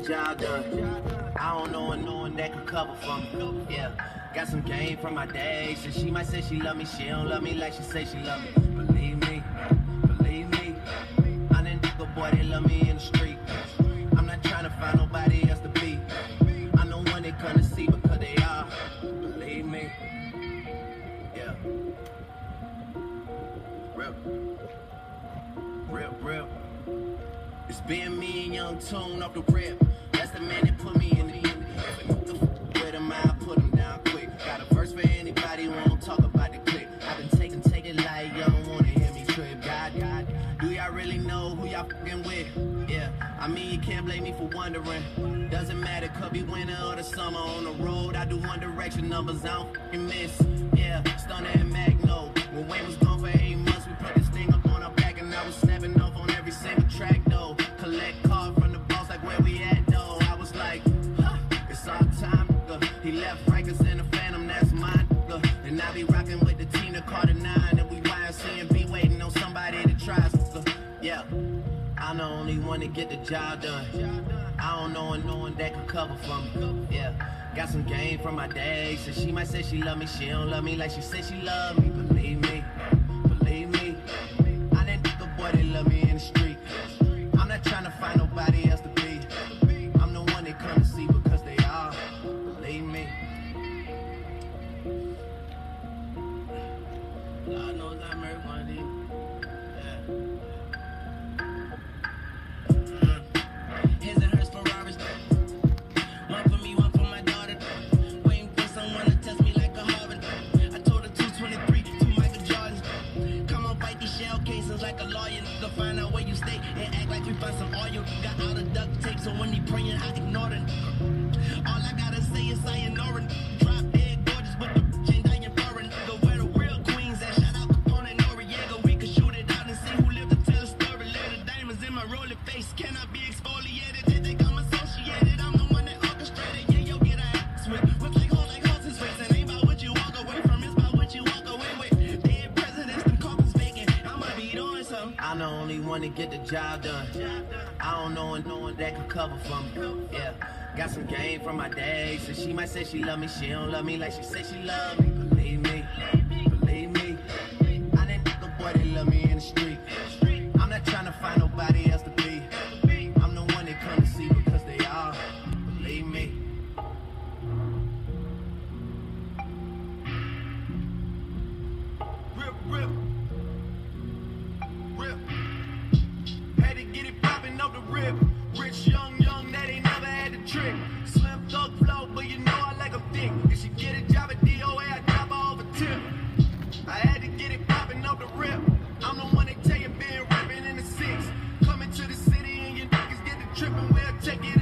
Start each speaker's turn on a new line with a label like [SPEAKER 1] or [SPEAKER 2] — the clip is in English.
[SPEAKER 1] job done. I don't know one that could cover for me. Yeah, got some game from my days, and she might say she love me. She don't love me like she say she love me. Believe me, believe me. I done a boy that love me in the street. I'm not trying to find nobody else to be. I know one they come to see because they are. Believe me. Yeah. Real. It's been me and Young Tune off the rip. That's the man that put me in the end. With him, I put him down quick. Got a verse for anybody who won't talk about the clip. I've been take it like y'all don't wanna hear me trip. God, do y'all really know who y'all fucking with? Yeah, I mean you can't blame me for wondering. Doesn't matter, could be winter or the summer on the road. I do One Direction numbers, I don't fucking miss. Yeah, Stunner and Magno. When Wayne was gone for 8 months, we put this thing up on our back, and I was snapping off on every single track though. Collect card from the boss like where we at though. I was like, it's our time. He left Rikers in the Phantom, that's mine. And I be rocking with the Tina Carter 9, and we YC and be waiting on somebody to try. Yeah, I'm the only one to get the job done. I don't know one that could cover for me. Yeah, got some game from my days, and she might say she love me. She don't love me like she say she love me. Believe me, believe me. I done a boy that love me in the street. I'm not trying to find nobody else to be. I'm the one they come to see because they are. Believe me. Lord knows I murdered one of these. His and hers Ferraris. One for me, one for my daughter. Waiting for someone to test me like a Harvard. I told her 223, 2 Michael Jordans. Come on, fight these shell cases like a lawyer. Nigga, find out where you stay and act like we find some oil. Got out of duct tape, so when he praying, I ignore it. All I gotta say is sayonara. Drop dead gorgeous with the chain dying foreign. Nigga, where the real queens at? Shout out Capone and Noriega. We can shoot it out and see who lived to tell a story. Lay the diamonds in my rolling face. Cannot be exfoliated. They think I'm associated. I'm the one that orchestrated. Yeah, yo, get a ass with. Look like horses racing. Ain't about what you walk away from. It's about what you walk away with. Dead presidents, them coffins vacant. I'ma be doing something. I'm the only one to get the job done. I don't know one that could cover for me. Yeah, got some game from my days, and she might say she love me. She don't love me like she say she love me. Believe me, believe me. I done a boy that love me in the street. I'm not trying to find nobody else to be. I'm the one they come to see because they are. Believe me. Rip. Had to get it poppin' off the rip. Rich, young, that ain't never had the trick. Slim thug flow, but you know I like a thick. If she get a job at DOA, I drop her off a tip. I had to get it poppin' off the rip. I'm the one that tell you been rapping in the 6. Coming to the city and your niggas get the trippin', we'll take it